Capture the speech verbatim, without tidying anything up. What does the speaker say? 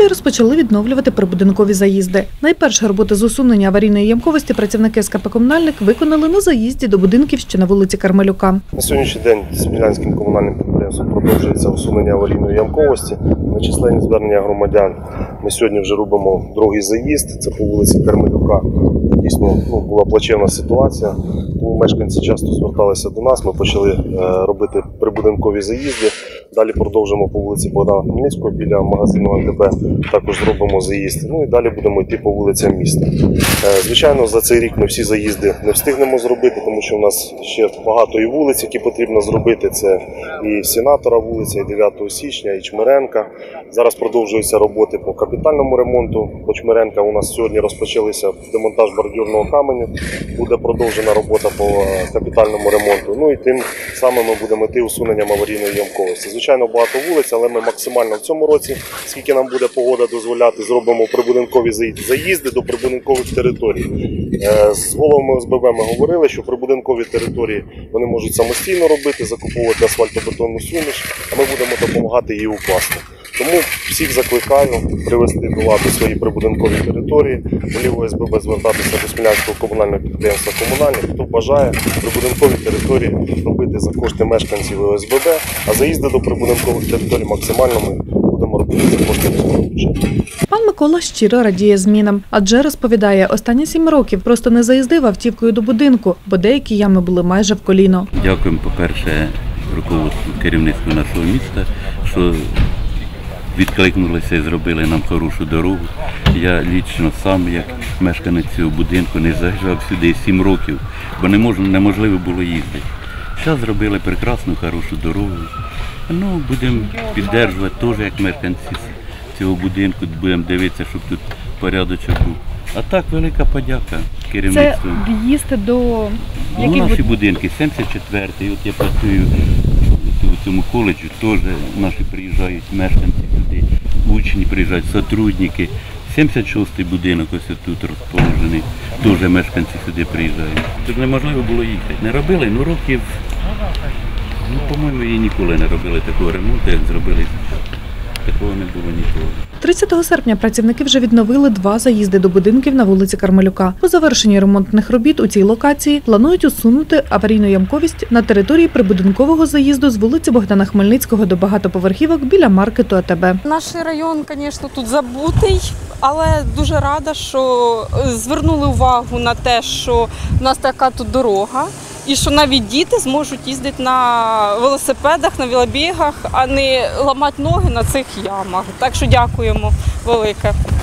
Місцеві розпочали відновлювати прибудинкові заїзди. Найперші роботи з усунення аварійної ямковості працівники ес ка пе «Комунальник» виконали на заїзді до будинків, що на вулиці Кармелюка. На сьогоднішній день Смілянським комунальним підприємством продовжується усунення аварійної ямковості. На численні звернення громадян ми сьогодні вже робимо другий заїзд, це по вулиці Кармелюка. Дійсно, ну, була плачевна ситуація, тому мешканці часто зверталися до нас, ми почали е, робити прибудинкові заїзди. Далі продовжимо по вулиці Богдана Хмельницького біля магазину ен де бе, також зробимо заїзд. Ну і далі будемо йти по вулицям міста. Е, звичайно, за цей рік ми всі заїзди не встигнемо зробити, тому що у нас ще багато і вулиць, які потрібно зробити. Це і Сенатора вулиця, і дев'ятого січня, і Чмеренка. Зараз продовжуються роботи по капітальному ремонту. По Чмеренка у нас сьогодні розпочалися демонтаж бордюрного каменю. Буде продовжена робота по капітальному ремонту. Ну і тим самим ми будемо йти усуненням аварійної ямковості. Звичайно, багато вулиць, але ми максимально в цьому році, скільки нам буде погода дозволяти, зробимо прибудинкові заїзди до прибудинкових територій. З головами о ес бе бе ми говорили, що прибудинкові території вони можуть самостійно робити, закуповувати асфальтобетонну суміш, а ми будемо допомагати її укласти. Тому всіх закликаю привести до ладу свої прибудинкові території, голів о ес бе бе звертатися до Смілянського комунального підприємства «Комунальник». Хто бажає прибудинкові території робити за кошти мешканців о ес бе бе, а заїзди до прибудинкових територій максимально ми будемо робити за кошти міського бюджету. Пан Микола щиро радіє змінам, адже розповідає, останні сім років просто не заїздив автівкою до будинку, бо деякі ями були майже в коліно. Дякуємо, по-перше, руководству, керівництву нашого міста, що відкликнулися і зробили нам хорошу дорогу. Я лічно сам, як мешканець цього будинку, не заїжджав сюди сім років, бо не мож, неможливо було їздити. Зараз зробили прекрасну, хорошу дорогу. Ну, будемо підтримувати теж, як мешканці цього будинку, будемо дивитися, щоб тут порядочок був. А так, велика подяка керівництву. Це в'їзд до яких... Ну, наші будинки, сімдесят четвертий, от я працюю у цьому коледжі, теж наші приїжджають мешканці сюди, учні приїжджають, сотрудники. сімдесят шостий будинок ось тут розположений, теж мешканці сюди приїжджають. Тут неможливо було їхати. Не робили, ну років, ну, по-моєму, і ніколи не робили такого ремонту, як зробили. Такого не було ніколи. тридцятого серпня працівники вже відновили два заїзди до будинків на вулиці Кармелюка. По завершенні ремонтних робіт у цій локації планують усунути аварійну ямковість на території прибудинкового заїзду з вулиці Богдана Хмельницького до багатоповерхівок біля маркету а те бе. Наш район, звісно, тут забутий, але дуже рада, що звернули увагу на те, що в нас така тут дорога. І що навіть діти зможуть їздити на велосипедах, на велобігах, а не ламати ноги на цих ямах. Так що дякуємо велике.